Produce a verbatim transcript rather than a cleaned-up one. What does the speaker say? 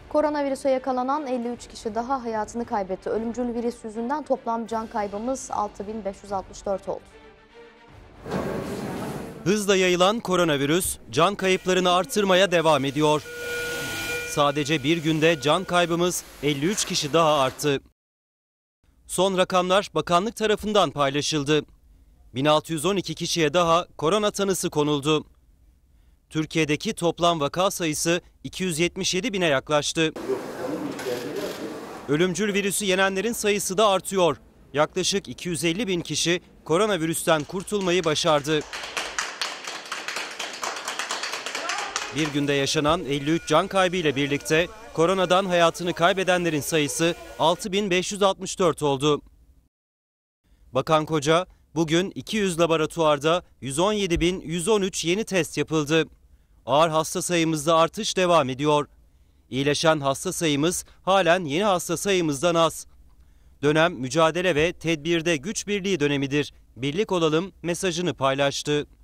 Koronavirüse yakalanan elli üç kişi daha hayatını kaybetti. Ölümcül virüs yüzünden toplam can kaybımız altı bin beş yüz altmış dört oldu. Hızla yayılan koronavirüs can kayıplarını artırmaya devam ediyor. Sadece bir günde can kaybımız elli üç kişi daha arttı. Son rakamlar bakanlık tarafından paylaşıldı. bin altı yüz on iki kişiye daha korona tanısı konuldu. Türkiye'deki toplam vaka sayısı iki yüz yetmiş yedi bine yaklaştı. Ölümcül virüsü yenenlerin sayısı da artıyor. Yaklaşık iki yüz elli bin kişi koronavirüsten kurtulmayı başardı. Bir günde yaşanan elli üç can kaybı ile birlikte koronadan hayatını kaybedenlerin sayısı altı bin beş yüz altmış dört oldu. Bakan Koca, bugün iki yüz laboratuvarda yüz on yedi bin yüz on üç yeni test yapıldı. Ağır hasta sayımızda artış devam ediyor. İyileşen hasta sayımız halen yeni hasta sayımızdan az. Dönem mücadele ve tedbirde güç birliği dönemidir. Birlik olalım mesajını paylaştı.